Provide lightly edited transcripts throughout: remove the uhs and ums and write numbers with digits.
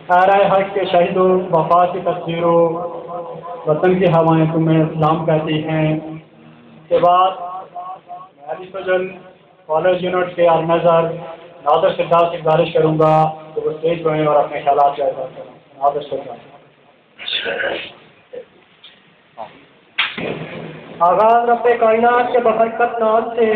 آرائے حق کے شہیدوں، وفا کی تصویروں، وطن کی ہوائیں تمہیں سلام کہتی ہیں کے بعد علی فضل کالج یونٹ کے آرگنائزر نادر سردار سے گزارش کروں گا کہ وہ اسٹیج پہ اور اپنے خیالات کا اظہار کریں. نادر سردار. آغاز رب کائنات کے ببرکت نام سے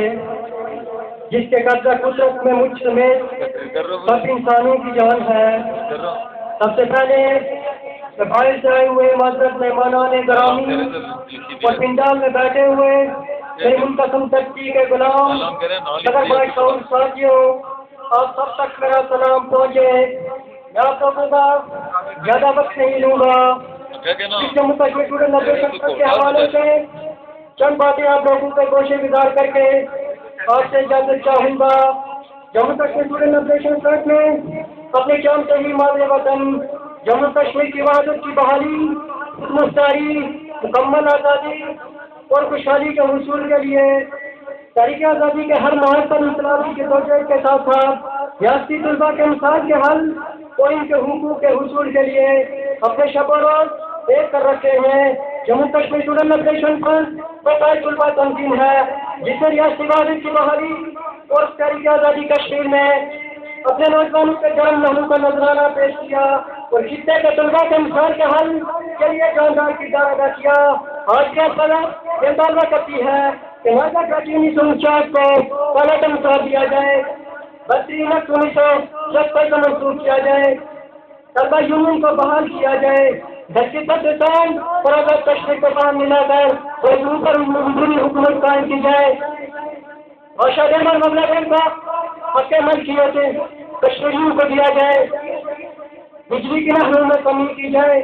جس کے قبضہ قدرت میں مجھ سمیت سب انسانوں کی جان ہے. سب سے پہلے باہر سے آئے ہوئے معذرت مہمانان گرامی اور پنڈال میں بیٹھے ہوئے میری منقسم ترقی کے غلام صدر بھائی شاہور ساتھیوں، آپ سب تک میرا سلام پہنچے. میں آپ لوگوں کا زیادہ وقت نہیں لوں گا. جموں کشمیر اسٹوڈنٹ ایسوسیشن کے حوالے سے چند باتیں آپ لوگوں کے گوشے گزار کر کے آپ سے اجازت چاہوں گا. جموں کشمیر اسٹوڈنٹ ایسوسیشن میں اپنے جان سے ہی مادر وطن جموں کشمیر کی وحدت کی بحالی، مستعاری، مکمل آزادی اور خوشحالی کے حصول کے لیے تحریک آزادی کے ہر ماہر پر انقلابی کے توجہ کے ساتھ ساتھ ریاستی طلباء کے مسائل کے حل اور ان کے حقوق کے حصول کے لیے اپنے شب و روز ایک کر رکھے ہیں. Jammu Kashmir student association fund بطور طلباء تنظیم ہے جس میں ریاستی وحدت کی بحالی اور تحریک آزادی کشمیر میں اپنے نوجوانوں کے جرم لہو کا نذرانہ پیش کیا اور خطے کے طلباء کے مسائل کے حل کے لیے جاندار کردار ادا کیا. آج کے طلب یہ دعویٰ کرتی ہے کہ مادہ گراجی 1949 کو پہلے مسار دیا جائے، 32 اگست 1970 کو منسوخ کیا جائے، طلبہ یونین کو بحال کیا جائے، دہشت گرد اور آزاد کشمیر کو باہر ملا کر مضمون پر مجبوری حکومت قائم کی جائے اور شاہجہاں مملکت کا حق ملکیت کشمیریوں کو دیا جائے. بجلی کی نہروں میں کمی کی جائے،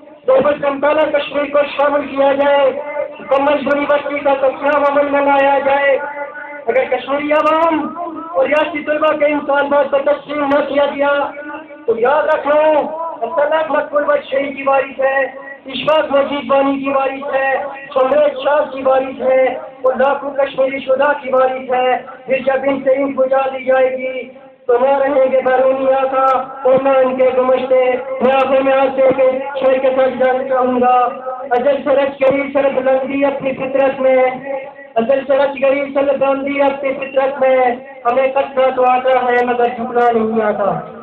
2 کشمیر کو شامل کیا جائے، مکمل یونیورسٹی کا تقسیم عمل میں لایا جائے. اگر کشمیری عوام اور ریاستی طلباء کے انسان بات پر تسلیم نہ کیا گیا تو یاد رکھنا اصلاح مقبول بخش شہید کی وارث ہے، اشفاق مجید بانی کی وارث ہے، سمریت شاہ کی وارث ہے اور لاکھوں کشمیری شہداء کی وارث ہے. پھر جب ان سے ان بجا دی جائے گی تو نہ رہیں گے بیرونی آقا اور نہ ان کے گمشتے. میں آخر میں آپ سے شعر کے ساتھ جانا چاہوں گا. ازل سے رچ گئی سر بلندی اپنی فطرت میں، ازل سے رچ گئی سر بلندی اپنی فطرت میں، ہمیں کٹنا تو آتا ہے مگر جھکنا نہیں آتا.